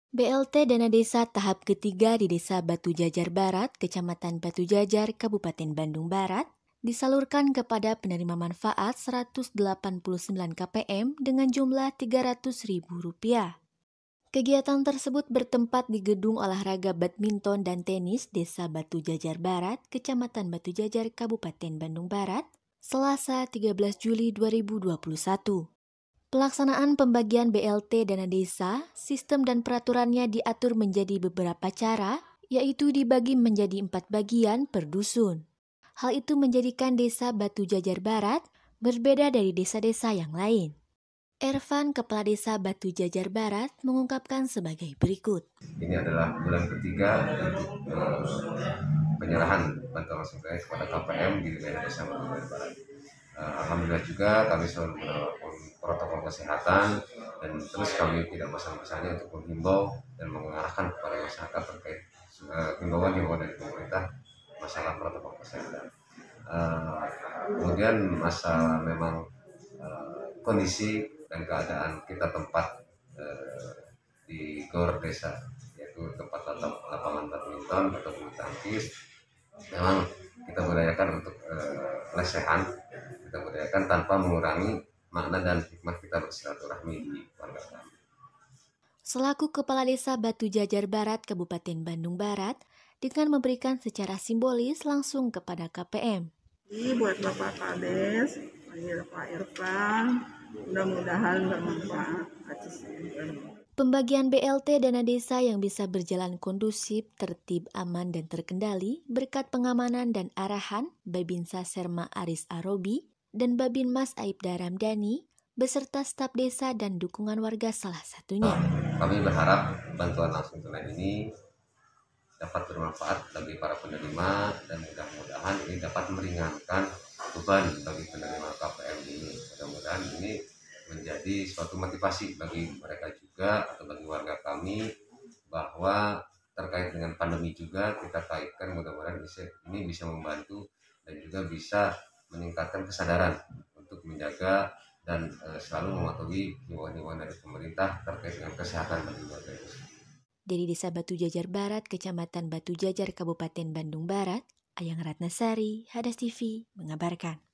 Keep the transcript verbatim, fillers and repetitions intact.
B L T Dana Desa tahap ketiga di Desa Batu Jajar Barat, Kecamatan Batu Jajar, Kabupaten Bandung Barat, disalurkan kepada penerima manfaat seratus delapan puluh sembilan K P M dengan jumlah tiga ratus ribu rupiah. Kegiatan tersebut bertempat di Gedung Olahraga Badminton dan Tenis Desa Batu Jajar Barat, Kecamatan Batu Jajar, Kabupaten Bandung Barat, Selasa tiga belas Juli dua ribu dua puluh satu. Pelaksanaan pembagian B L T dana desa, sistem dan peraturannya diatur menjadi beberapa cara, yaitu dibagi menjadi empat bagian per dusun. Hal itu menjadikan Desa Batu Jajar Barat berbeda dari desa-desa yang lain. Ervan, Kepala Desa Batu Jajar Barat, mengungkapkan sebagai berikut. Ini adalah bulan ketiga untuk uh, penyerahan bantuan langsung tunai kepada K P M di wilayah Desa Batu Jajar Barat. Uh, Alhamdulillah juga kami selalu menerapkan protokol kesehatan dan terus kami tidak bosan-bosannya untuk menghimbau dan mengarahkan kepada masyarakat terkait uh, himbauan-himbauan dari pemerintah masalah protokol kesehatan. Uh, kemudian masalah memang uh, kondisi dan keadaan kita tempat uh, di Gor Desa, yaitu tempat lapangan badminton atau bulu tangkis. Memang kita budayakan untuk uh, lesehan, kita budayakan tanpa mengurangi makna dan hikmah kita bersilaturahmi di warga kami. Selaku Kepala Desa Batu Jajar Barat, Kabupaten Bandung Barat, dengan memberikan secara simbolis langsung kepada K P M. Ini buat Bapak Kades, Pak Irfan, mudah-mudahan bermanfaat. Pembagian B L T dana desa yang bisa berjalan kondusif, tertib, aman, dan terkendali berkat pengamanan dan arahan Babinsa Serma Aris Arobi dan Babinmas Aibda Ramdhani beserta staf desa dan dukungan warga salah satunya. Kami berharap bantuan langsung tunai ini dapat bermanfaat bagi para penerima dan mudah-mudahan ini dapat meringankan beban bagi penerima K P M ini. Mudah-mudahan ini menjadi suatu motivasi bagi mereka juga atau bagi warga kami bahwa terkait dengan pandemi juga kita kaitkan, mudah-mudahan bisa, ini bisa membantu dan juga bisa meningkatkan kesadaran untuk menjaga dan e, selalu mematuhi himbauan-himbauan dari pemerintah terkait dengan kesehatan bagi warga itu. Dari Desa Batu Jajar Barat, Kecamatan Batu Jajar, Kabupaten Bandung Barat, Ayang Ratnasari, Hadas T V mengabarkan.